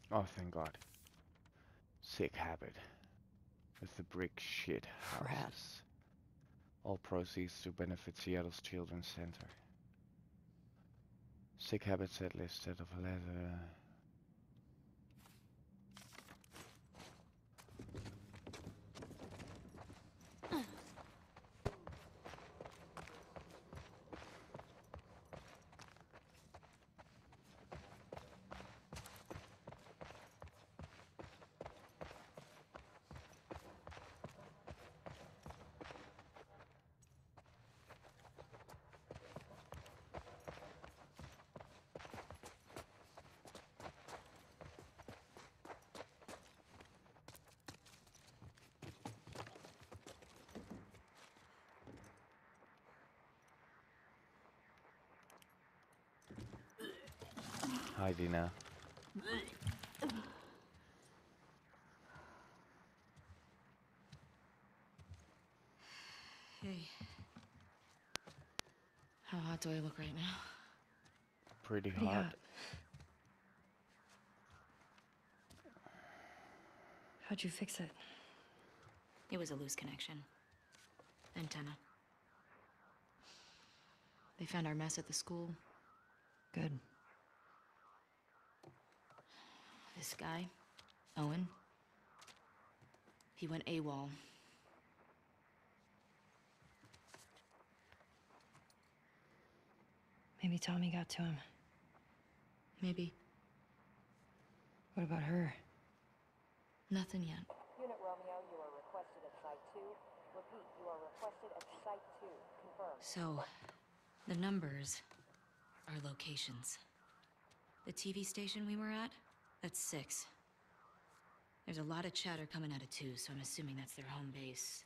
Oh, thank God. Sick habit. With the brick shit houses. All proceeds to benefit Seattle's Children's Center. Sick habit set listed of a letter. Hi, Dina. Hey. How hot do I look right now? Pretty hot. How'd you fix it? It was a loose connection. Antenna. They found our mess at the school. Good. This guy, Owen, he went AWOL. Maybe Tommy got to him. Maybe. What about her? Nothing yet. Unit Romeo, you are requested at Site 2. Repeat, you are requested at Site 2. Confirmed. So, the numbers are locations. The TV station we were at, that's 6. There's a lot of chatter coming out of 2, so I'm assuming that's their home base.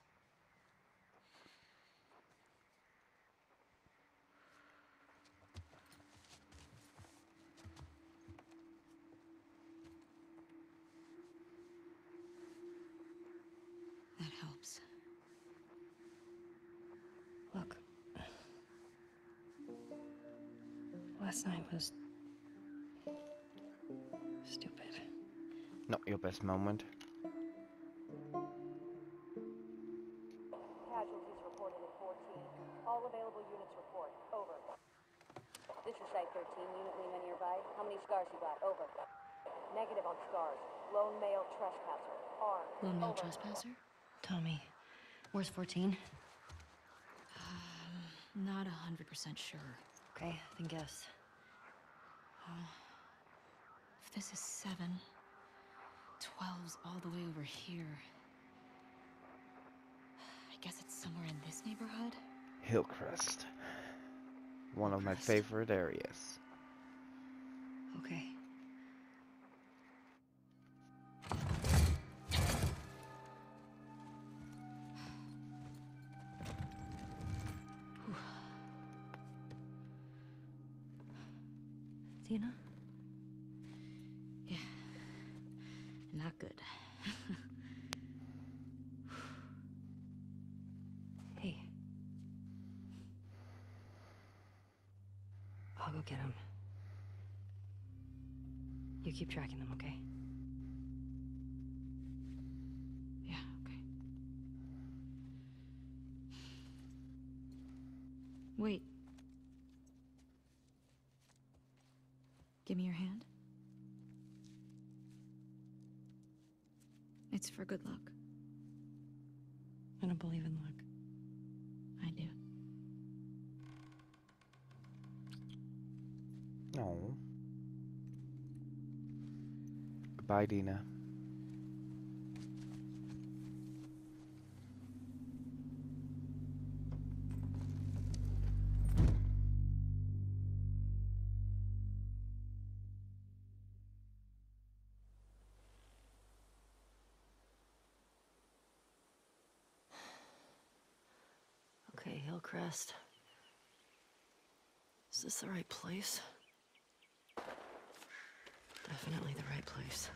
That helps. Look. Last night was... stupid. Not your best moment. Casualties reported at 14. All available units report. Over. This is Site 13. Unit Lima nearby. How many scars you got? Over. Negative on scars. Lone male trespasser. Armed. Lone male Over. trespasser? Tommy, where's 14? Not 100% sure. Okay, then guess. If this is 7, 12's all the way over here. I guess it's somewhere in this neighborhood? Hillcrest. One of my Hillcrest. favorite areas. Okay. Dina? Yeah. Not good. Hey. I'll go get him. You keep tracking them, okay? Yeah, okay. Wait. Give me your hand. It's for good luck. I don't believe in luck. I do. No. Goodbye, Dina. Okay, Hillcrest. Is this the right place? Definitely the right place.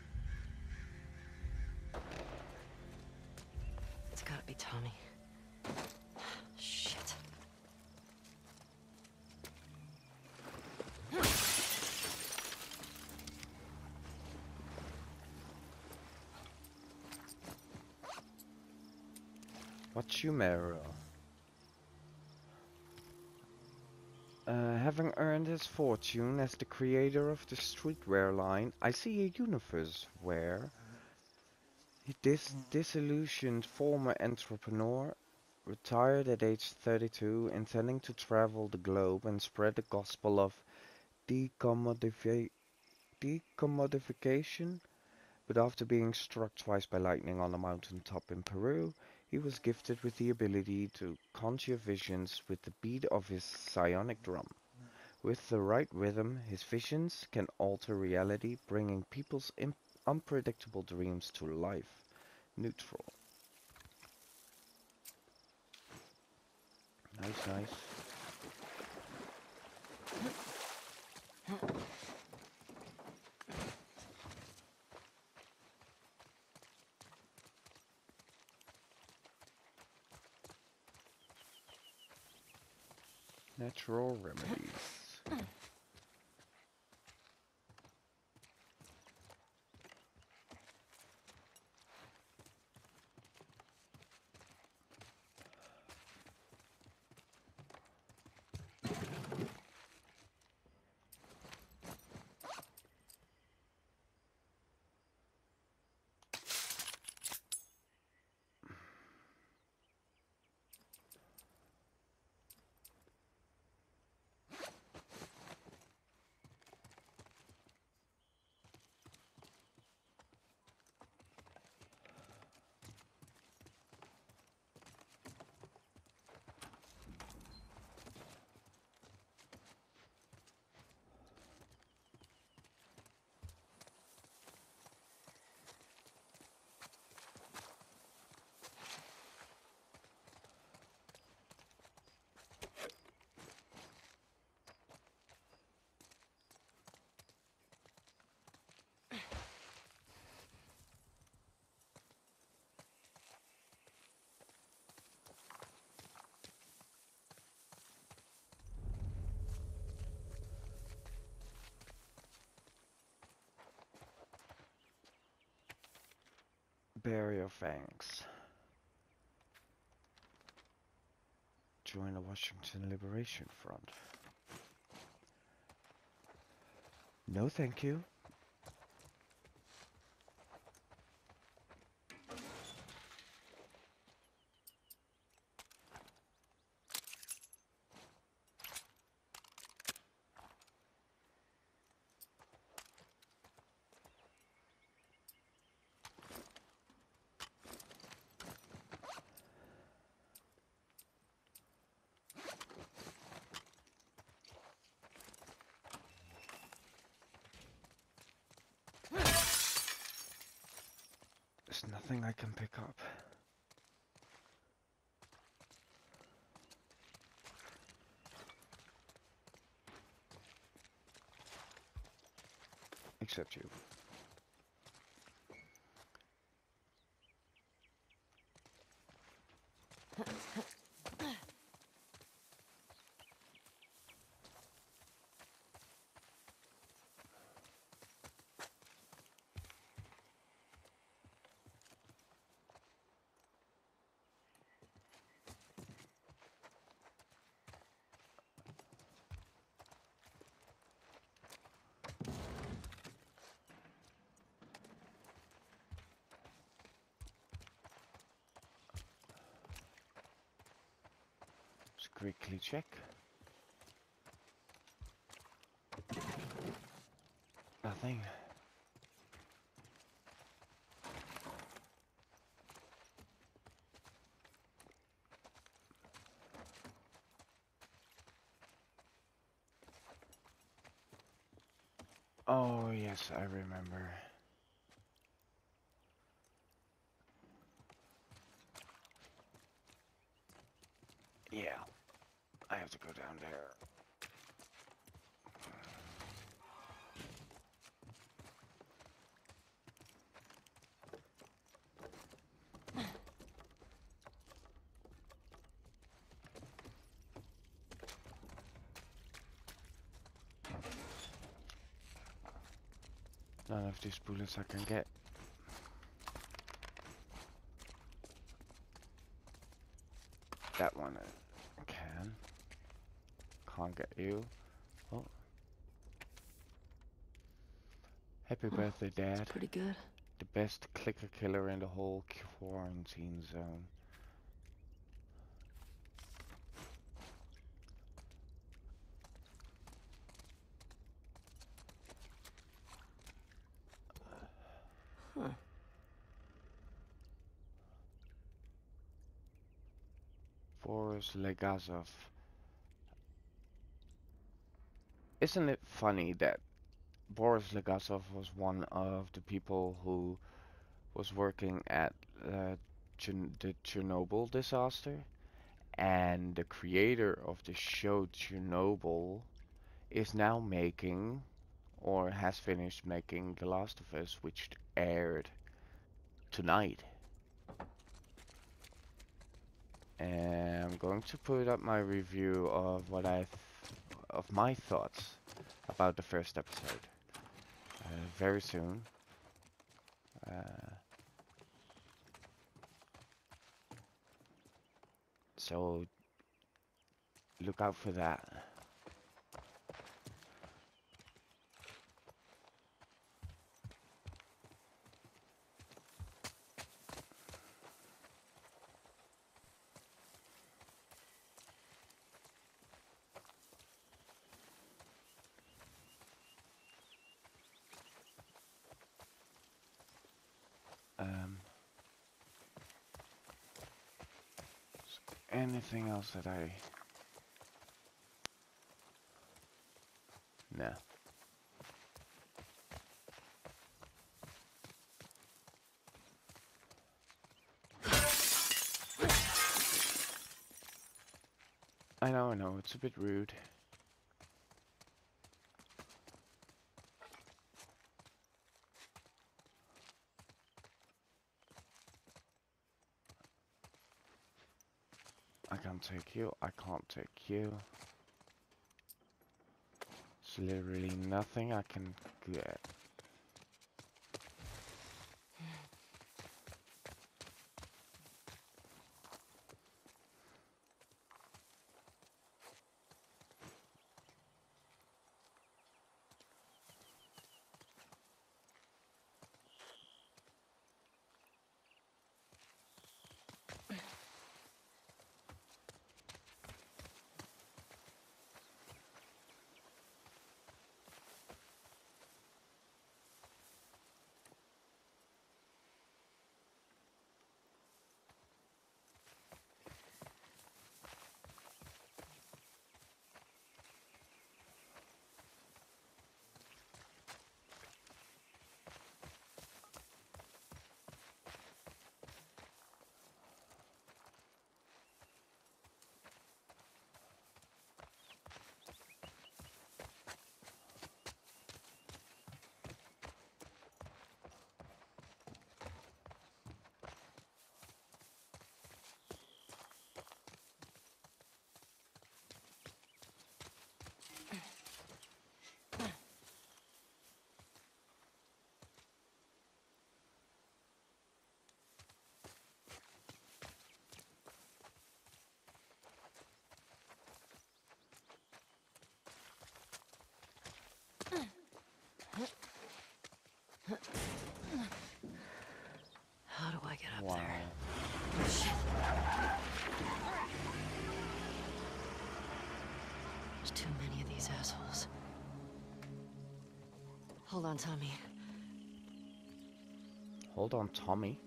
It's gotta be Tommy. Shit. Wachumero. Having earned his fortune as the creator of the streetwear line, I see a universe where this disillusioned former entrepreneur retired at age 32, intending to travel the globe and spread the gospel of decommodification, but after being struck twice by lightning on a mountaintop in Peru, he was gifted with the ability to conjure visions with the beat of his psionic drum. With the right rhythm, his visions can alter reality, bringing people's unpredictable dreams to life. Neutral. Nice, nice. Natural remedies. Bare your fangs. Join the Washington Liberation Front. No, thank you. There's nothing I can pick up. Except you. Let's quickly check. Nothing. Oh, yes, I remember. Yeah, I have to go down there. None of these bullets I can get. that one can. Can't get you. Oh. Happy birthday, Dad. It's pretty good. The best clicker killer in the whole quarantine zone. Huh. Boris Legazov. Isn't it funny that Boris Legazov was one of the people who was working at the Chernobyl disaster, and the creator of the show Chernobyl is now making, or has finished making, The Last of Us, which aired tonight. And I'm going to put up my review of of my thoughts about the first episode very soon. So look out for that. Anything else that No. I know, it's a bit rude. I can't take you, I can't take you. There's literally nothing I can get. How do I get up Wow. there? Oh, shit. There's too many of these assholes. Hold on, Tommy. Hold on, Tommy.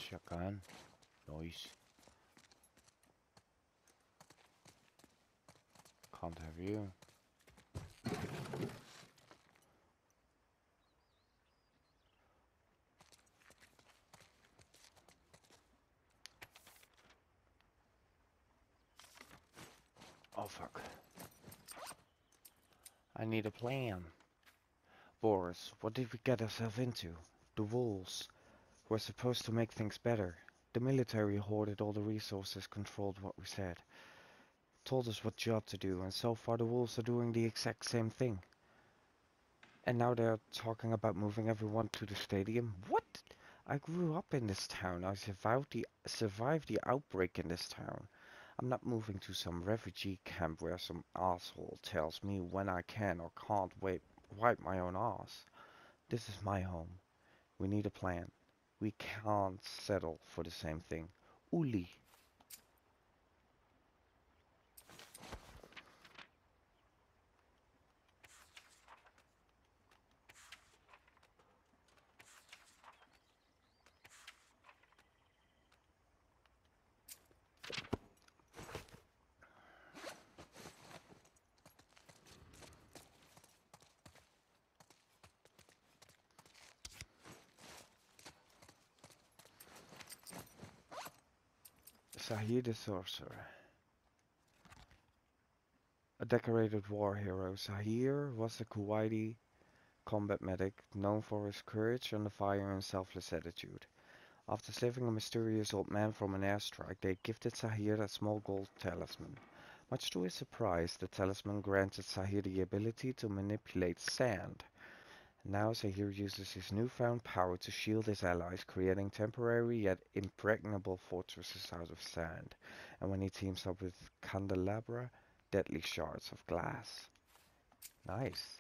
Shotgun. Nice. Can't have you. Oh fuck. I need a plan. Boris, what did we get ourselves into? The wolves were supposed to make things better. The military hoarded all the resources, controlled what we said, told us what job to do, and so far the wolves are doing the exact same thing. And now they're talking about moving everyone to the stadium? What? I grew up in this town. I survived the outbreak in this town. I'm not moving to some refugee camp where some asshole tells me when I can or can't wipe my own ass. This is my home. We need a plan. We can't settle for the same thing. Uli. Sahir the Sorcerer. A decorated war hero, Sahir was a Kuwaiti combat medic known for his courage under fire and selfless attitude. After saving a mysterious old man from an airstrike, they gifted Sahir a small gold talisman. Much to his surprise, the talisman granted Sahir the ability to manipulate sand. Now Sahir uses his newfound power to shield his allies, creating temporary yet impregnable fortresses out of sand, and when he teams up with candelabra, deadly shards of glass. Nice.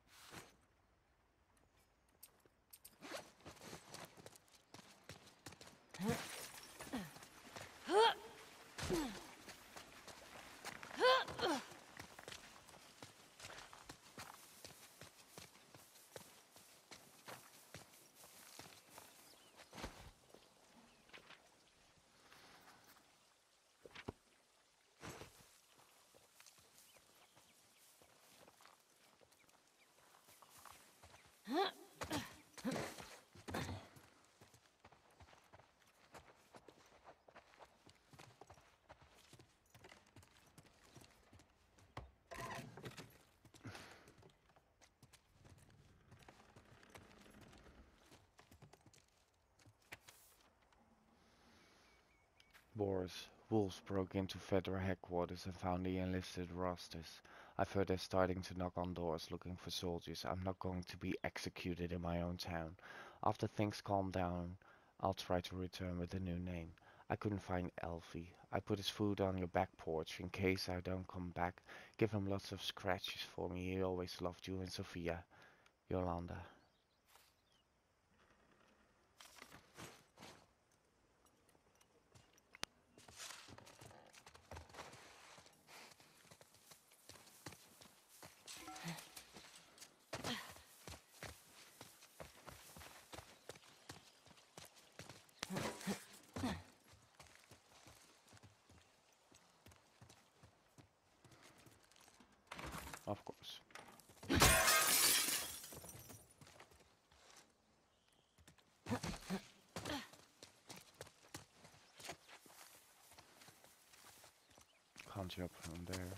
Boris, wolves broke into Federal headquarters and found the enlisted rosters. I've heard they're starting to knock on doors looking for soldiers. I'm not going to be executed in my own town. After things calm down, I'll try to return with a new name. I couldn't find Elfie. I put his food on your back porch in case I don't come back. Give him lots of scratches for me. He always loved you and Sophia. Yolanda. Of course. Can't jump from there.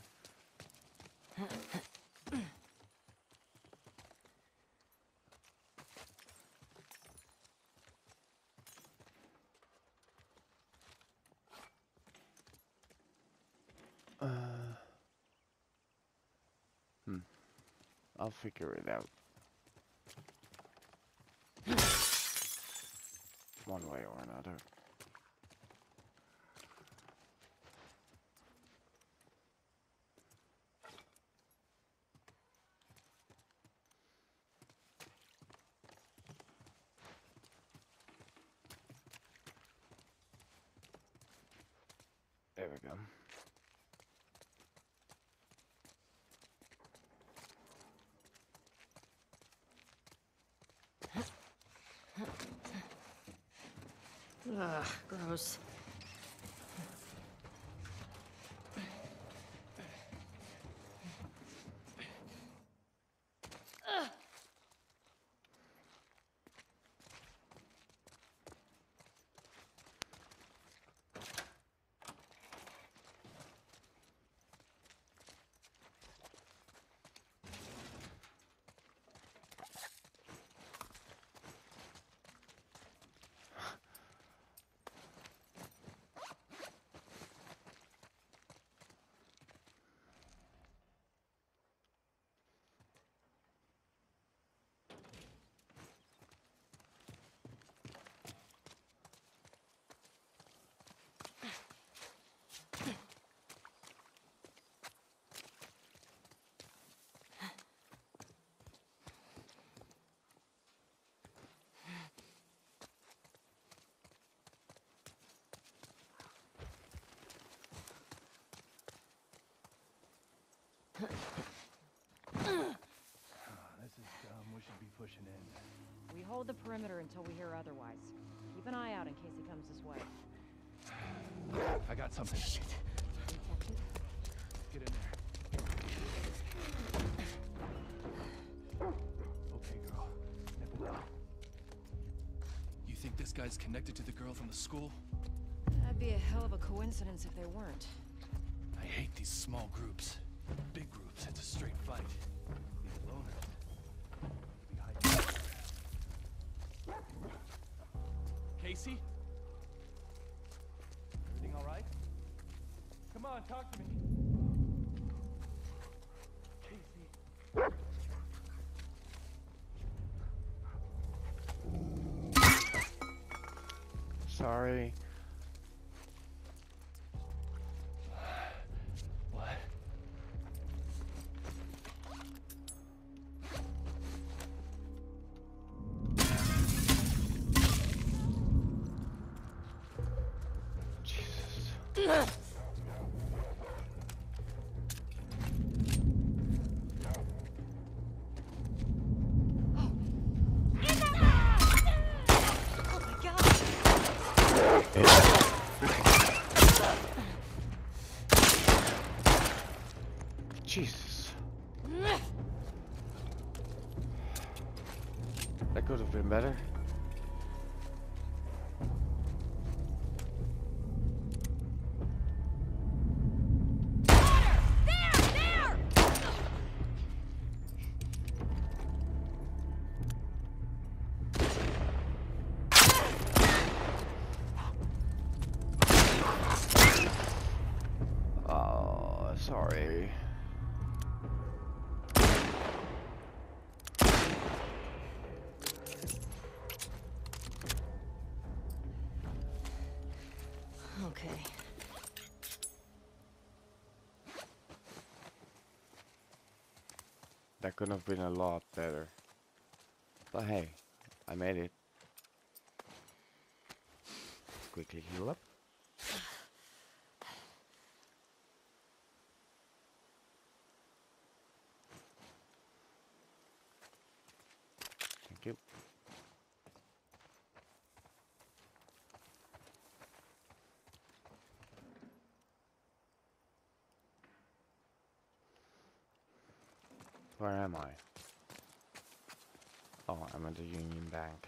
I'll figure it out. One way or another. There we go. Ugh, gross. This is dumb. We should be pushing in. We hold the perimeter until we hear otherwise. Keep an eye out in case he comes this way. I got something. Shit. Detected? Get in there. Okay, girl. Nip it down. You think this guy's connected to the girl from the school? That'd be a hell of a coincidence if they weren't. I hate these small groups. Big groups, it's a straight fight. These loners. Be hiding. Casey? Everything all right? Come on, talk to me. Casey. Sorry. What? Jesus. Oh my god! Jesus. That could have been better. Oh, sorry. Okay. That could have been a lot better. But hey, I made it. Quickly heal up. Thank you. Where am I? Oh, I'm at the Union Bank.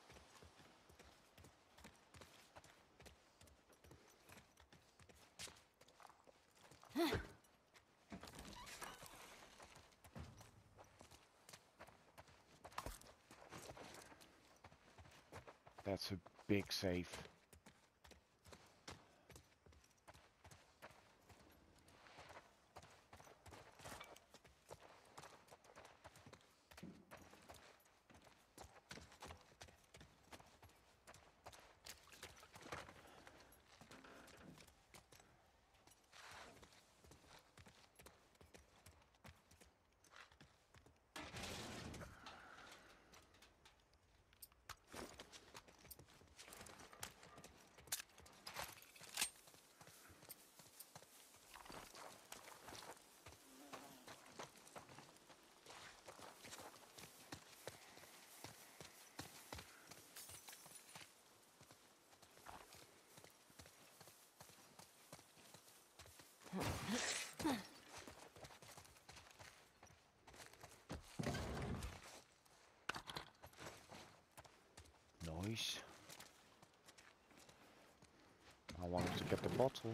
That's a big safe. boys. I wanted to get the bottle.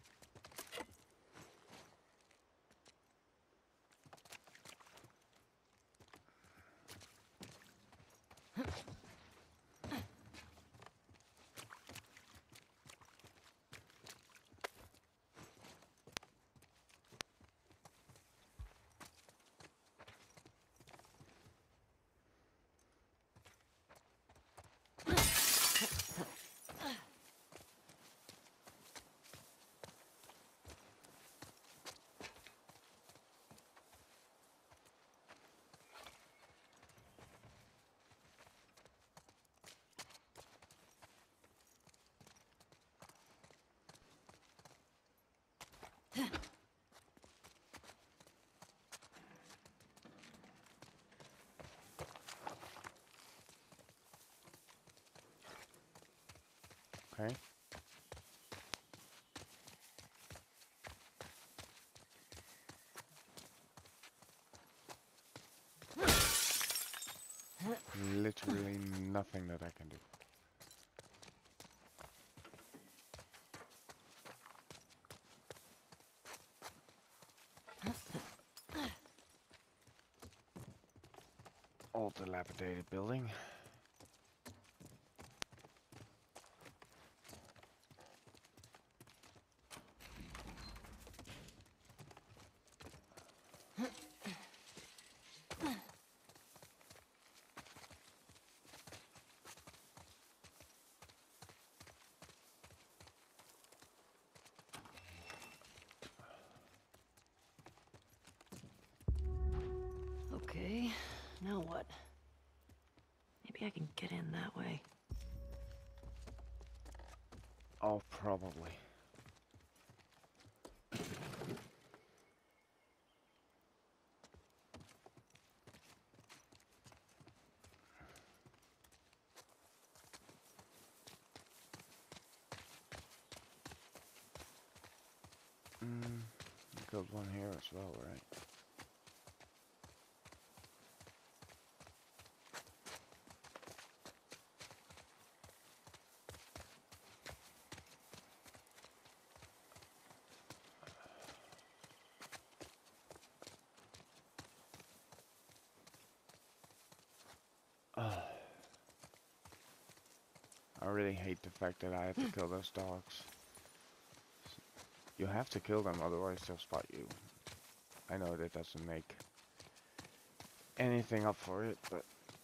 Okay. Literally nothing that I can do. Old dilapidated building. Okay, now what? Maybe I can get in that way. Oh, probably. Got one here as well, right? I really hate the fact that I have to kill those dogs. You have to kill them, otherwise they'll spot you. I know that doesn't make anything up for it, but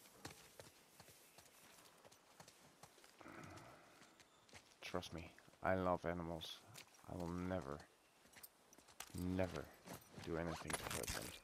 trust me, I love animals. I will never, never do anything to hurt them.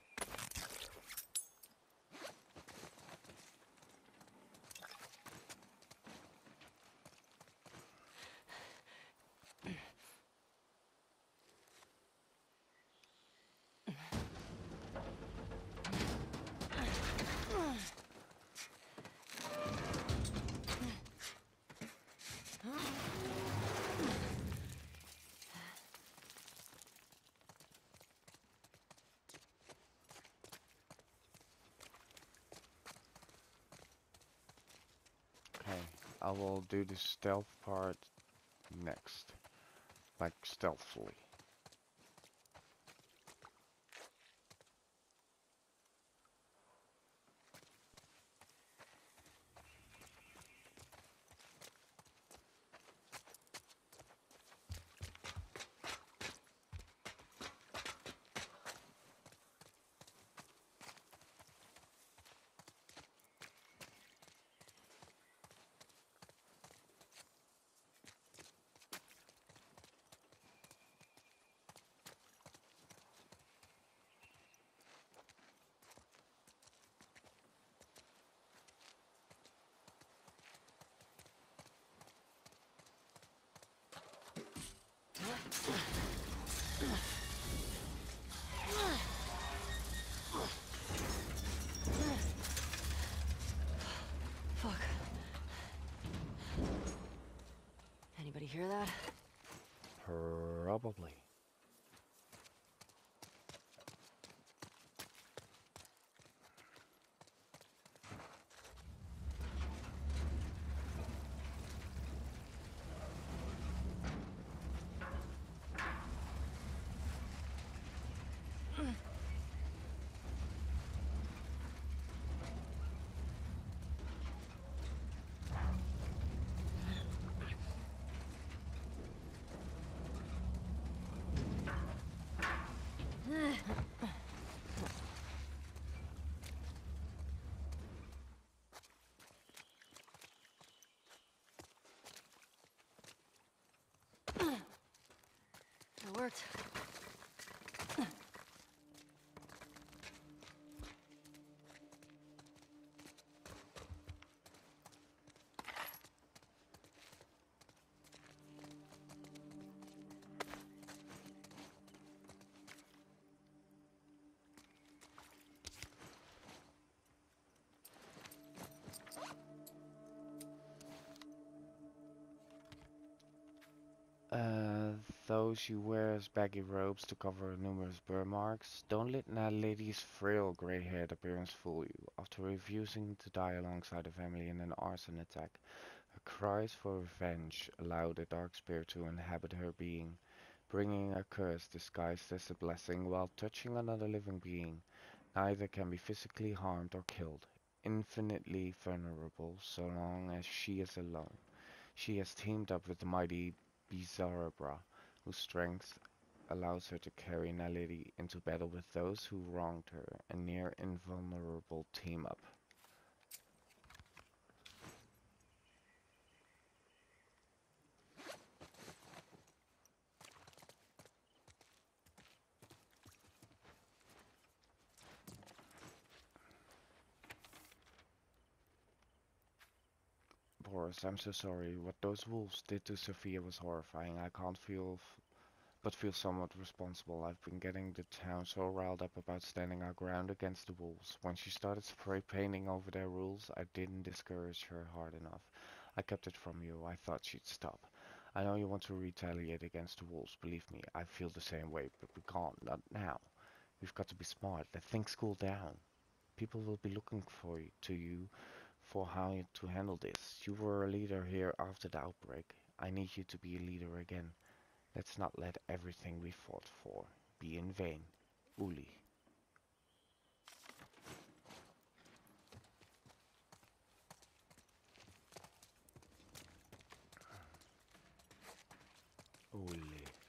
I will do the stealth part next, like stealthily. Fuck. Anybody hear that? Probably. start. Those she wears baggy robes to cover numerous burn marks. Don't let that lady's frail grey-haired appearance fool you. After refusing to die alongside her family in an arson attack, her cries for revenge allow the dark spirit to inhabit her being, bringing a curse disguised as a blessing while touching another living being. Neither can be physically harmed or killed. Infinitely vulnerable so long as she is alone. She has teamed up with the mighty Bizarrebra, whose strength allows her to carry Naledi into battle with those who wronged her, a near invulnerable team-up. Boris, I'm so sorry. What those wolves did to Sophia was horrifying. I can't but feel somewhat responsible. I've been getting the town so riled up about standing our ground against the wolves. When she started spray painting over their rules, I didn't discourage her hard enough. I kept it from you. I thought she'd stop. I know you want to retaliate against the wolves. Believe me, I feel the same way, but we can't. Not now. We've got to be smart. Let things cool down. People will be looking to you for how to handle this. You were a leader here after the outbreak. I need you to be a leader again. Let's not let everything we fought for be in vain. Uli. Uli.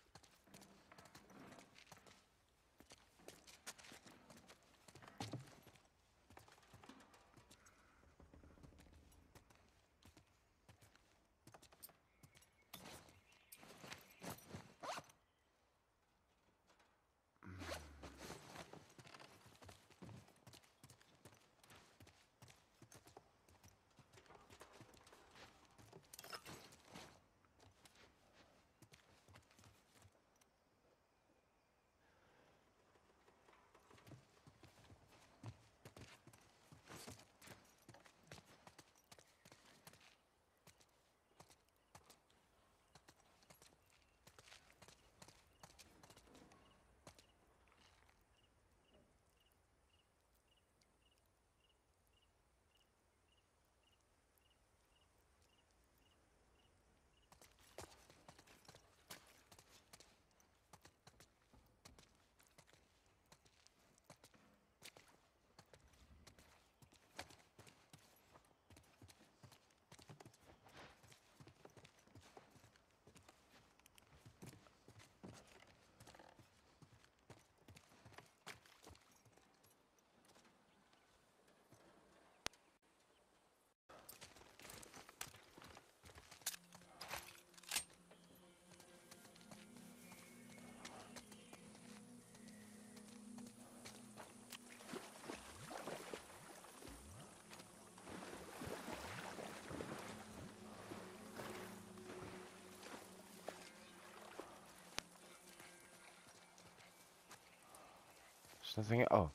There's nothing. Oh.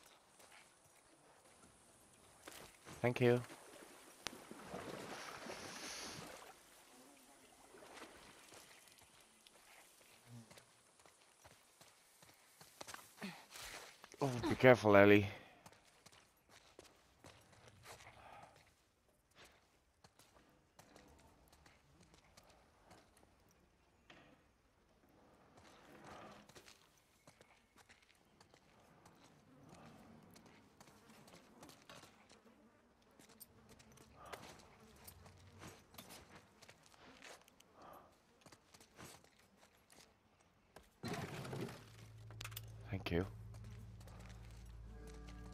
Thank you. Oh, be careful, Ellie. Thank you.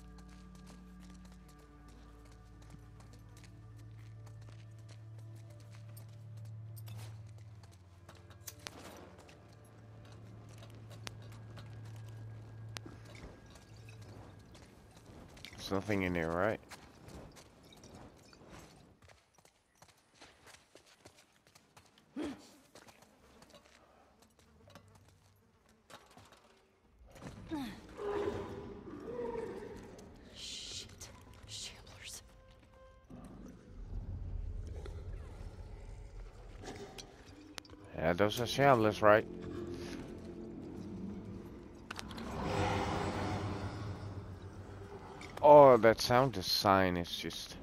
nothing in here, right? Shit. Shamblers. Yeah, those are shamblers, right? Oh, that sound design is just...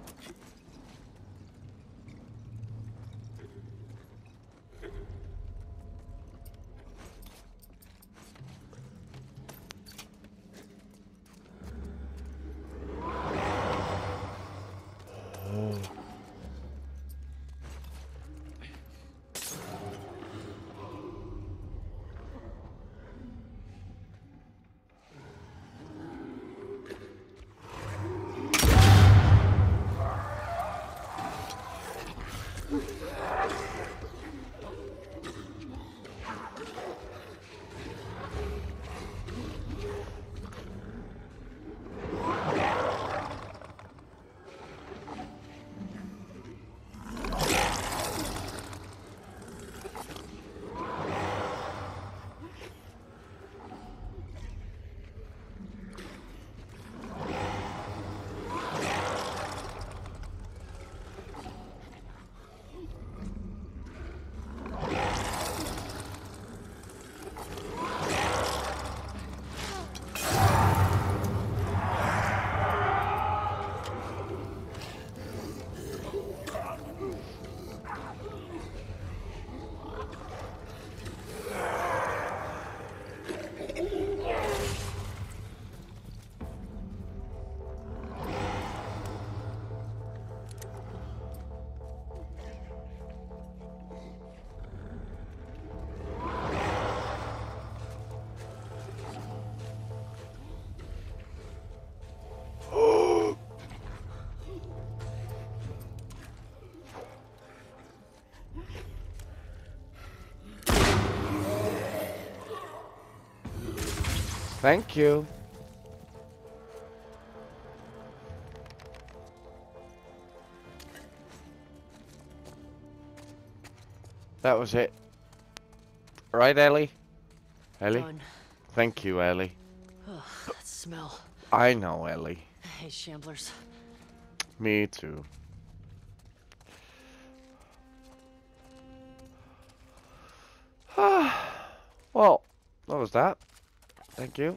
Thank you. That was it. Right, Ellie? Ellie? Done. Thank you, Ellie. Ugh, that smell. I know, Ellie. I hate shamblers. Me too. Well, that was that. Thank you.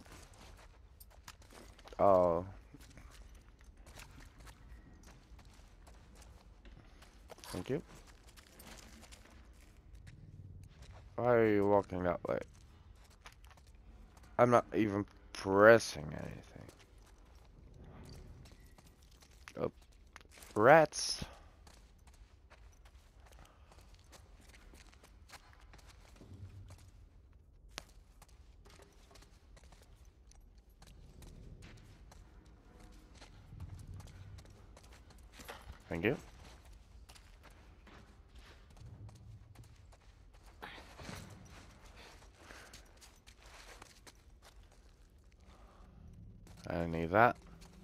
Thank you. Why are you walking that way? I'm not even pressing anything. Oh, rats. Thank you. I don't need that.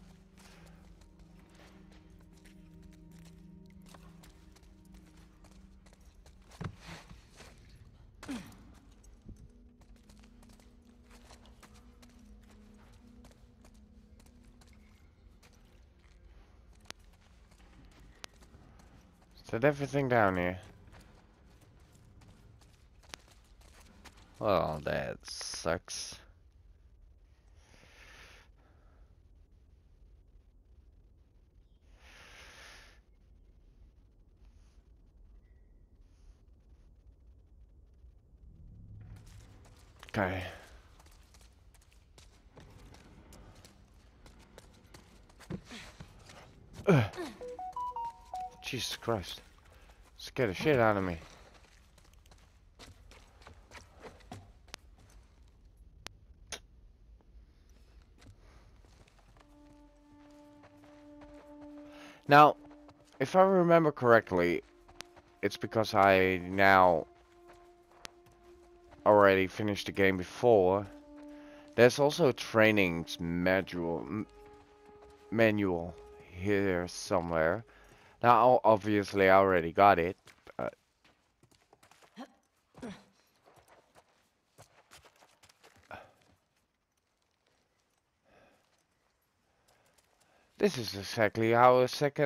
Set everything down here. Well, that sucks. Okay. Jesus Christ. Scared the shit out of me. Now, if I remember correctly, it's because I now already finished the game before. There's also a training module. manual here somewhere. Now, obviously, I already got it. But this is exactly how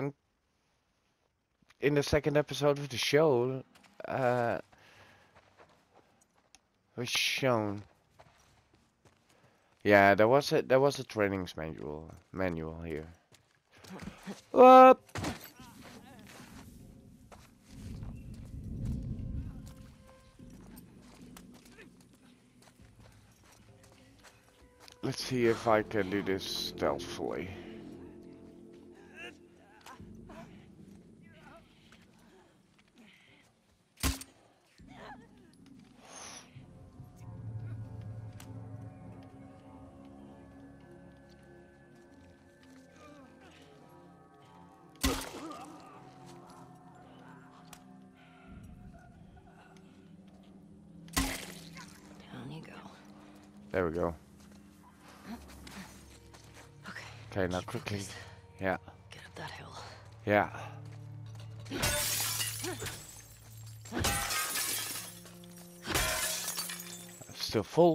in the second episode of the show was shown. Yeah, there was a trainings manual here. What? Let's see if I can do this stealthily. Down you go. There we go. Okay. Okay, now quickly. Yeah. Get up that hill. Yeah. Still full.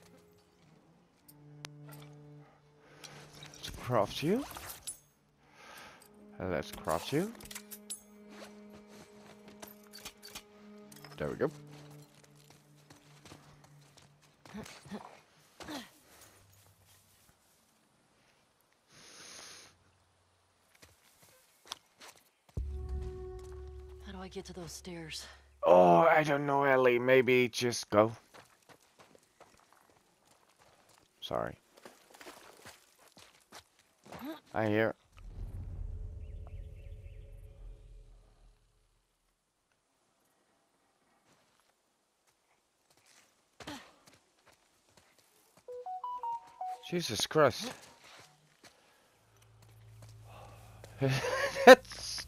Let's craft you. And let's craft you. There we go. How do I get to those stairs? Oh, I don't know, Ellie. Maybe just go. Sorry. I hear. Jesus Christ. That's...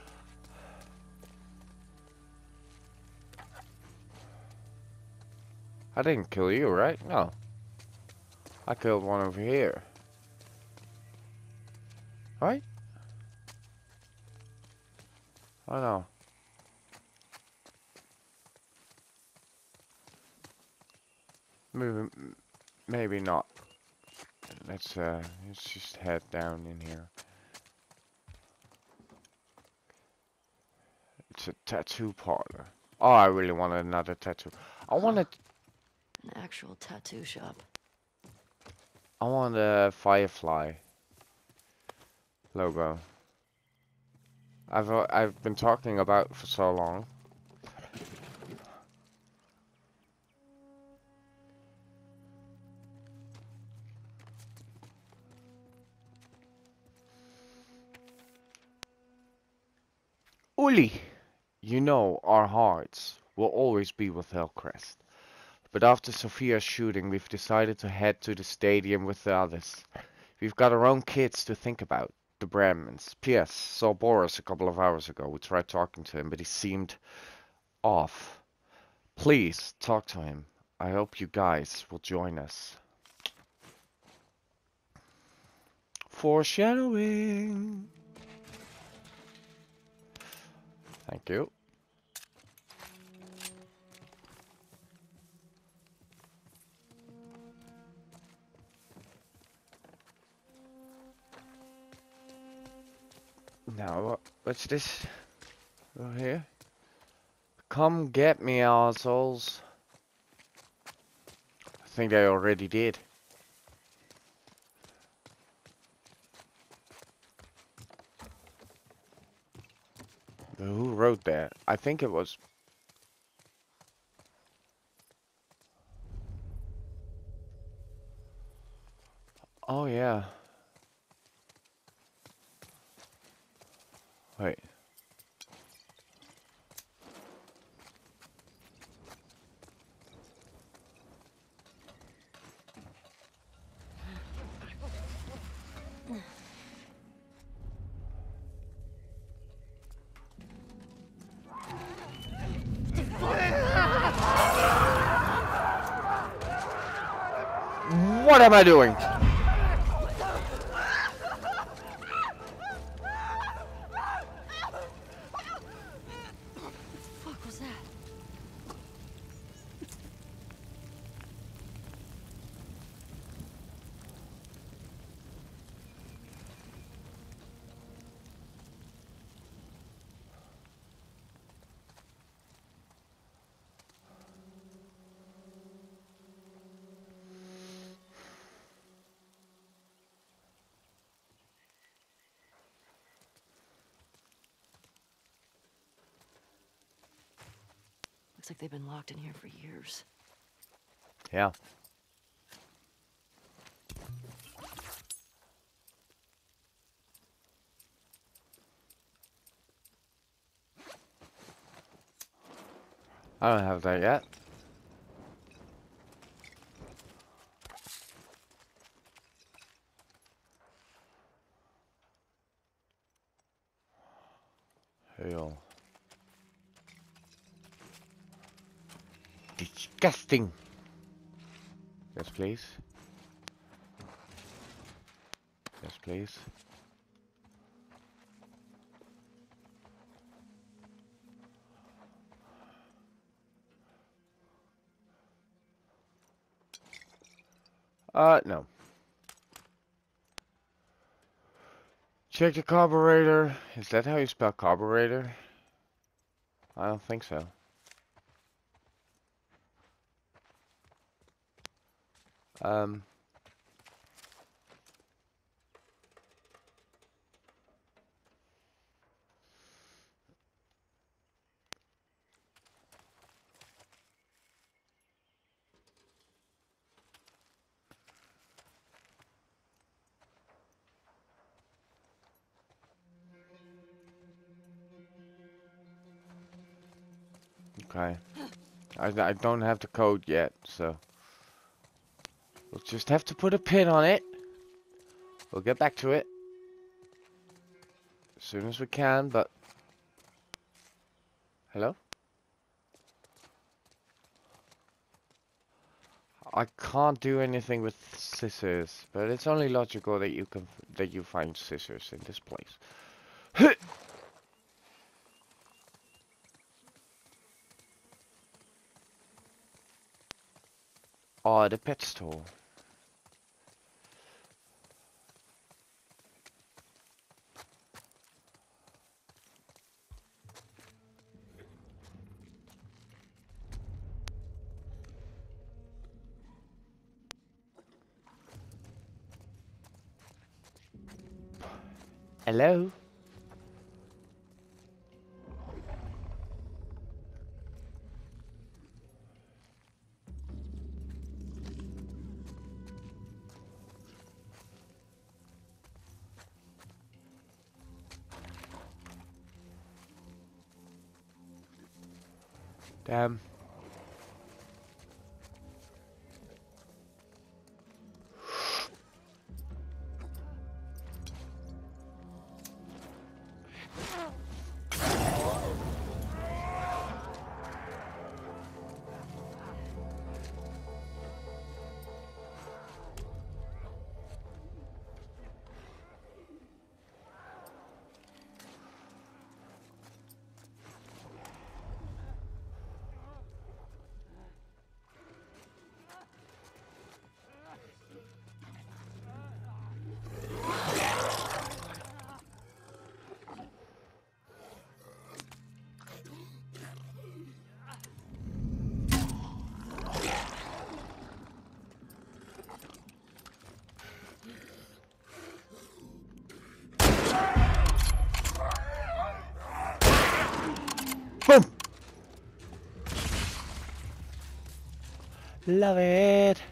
I didn't kill you, right? No. I killed one over here. Right? Oh no. Maybe not. Let's just head down in here. It's a tattoo parlor. Oh, I really wanted another tattoo. I wanted... An actual tattoo shop. I want a Firefly logo. I've been talking about for so long. Uli, you know our hearts will always be with HILLCREST. But after Sophia's shooting, we've decided to head to the stadium with the others. We've got our own kids to think about. The Brahmins. P.S. Saw Boris a couple of hours ago. We tried talking to him, but he seemed off. Please, talk to him. I hope you guys will join us. Foreshadowing. Thank you. Now, what's this? Over here? Come get me, assholes. I think they already did. But who wrote that? I think it was... Oh, yeah. Wait. What am I doing? like they've been locked in here for years. Yeah. I don't have that yet. Hell. Disgusting. Yes, please. Yes, please. No. Check the carburetor. Is that how you spell carburetor? I don't think so. Okay. I don't have the code yet, so we'll just have to put a pin on it. We'll get back to it as soon as we can, but... Hello? I can't do anything with scissors, but it's only logical that you find scissors in this place. Oh, the pet store. Hello? Damn. Boom! Love it!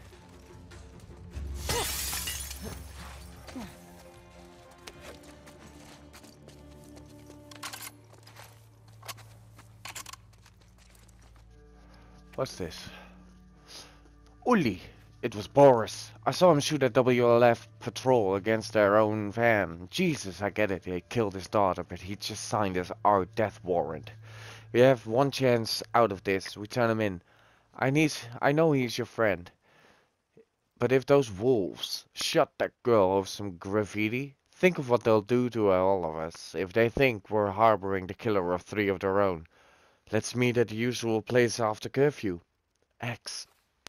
What's this? Uli! It was Boris. I saw him shoot a WLF patrol against their own van. Jesus, I get it. He killed his daughter, but he just signed our death warrant. We have one chance out of this. We turn him in. I know he's your friend. But if those wolves shot that girl over some graffiti, think of what they'll do to all of us if they think we're harboring the killer of 3 of their own. Let's meet at the usual place after curfew. X.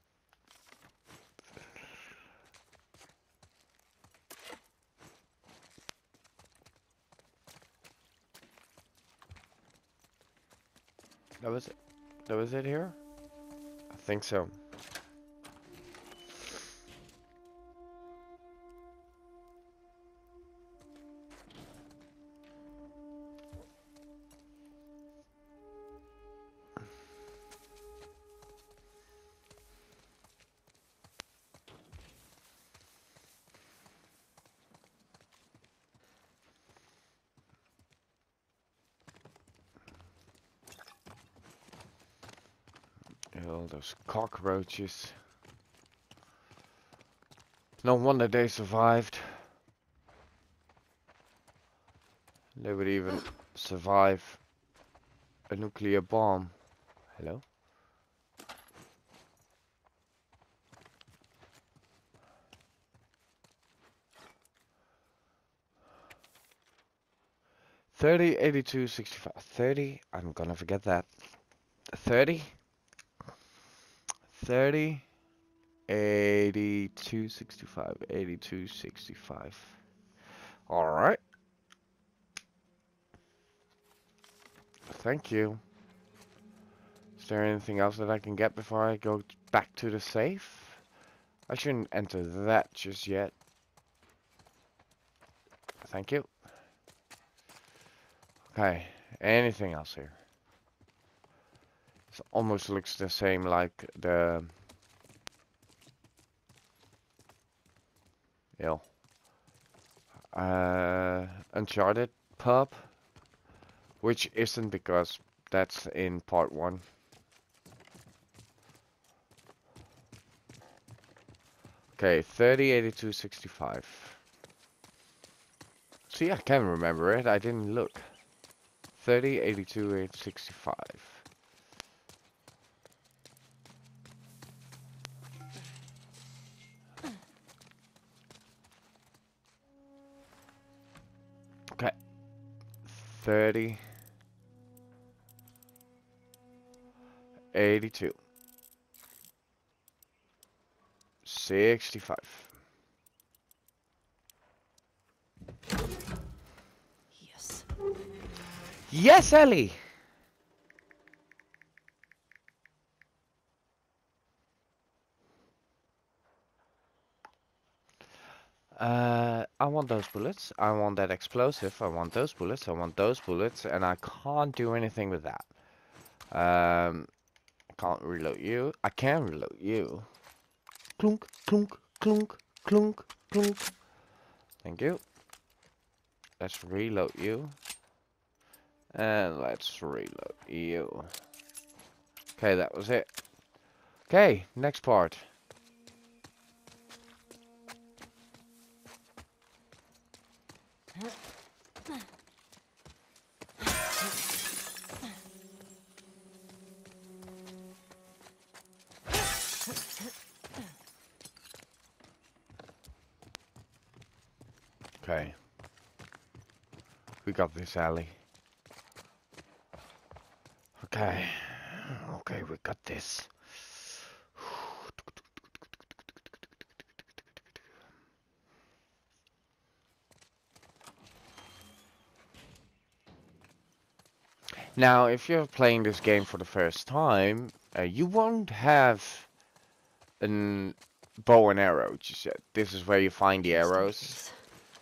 That was it. That was it here? I think so. All those cockroaches. No wonder they survived. They would even survive a nuclear bomb. Hello? $30, $82, $65, $30. I'm gonna forget that. $30, $30, $82, $65, $82, $65. All right. Thank you. Is there anything else that I can get before I go back to the safe? I shouldn't enter that just yet. Thank you. Okay, anything else here? It almost looks the same like the Uncharted pub, which isn't because that's in part 1. Okay, 30, 82, 65. See, I can remember it. I didn't look. 30, 82, 65. Okay. 30, 82, 65. Yes. Yes, Ellie! I want those bullets. I want that explosive. I want those bullets. I want those bullets. And I can't do anything with that. I can't reload you. I can reload you. Clunk, clunk, clunk, clunk, clunk. Thank you. Let's reload you. And let's reload you. Okay, that was it. Okay, next part. Okay. We got this, Ellie. Okay. Okay, we got this. Now, if you're playing this game for the first time, you won't have a bow and arrow just yet. This is where you find the arrows,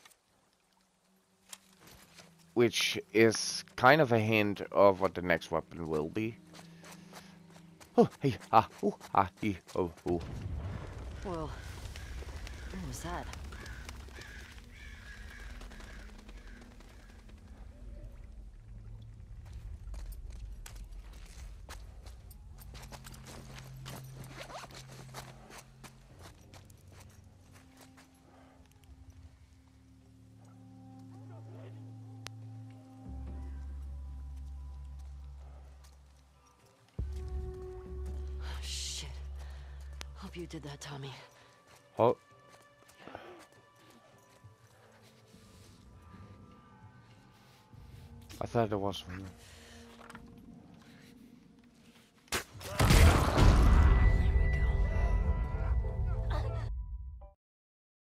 which is kind of a hint of what the next weapon will be. Oh, hey, ah, ooh, ah, ee, oh, ooh. Whoa. What was that? Shit. Hope you did that, Tommy. Oh. I thought there was one.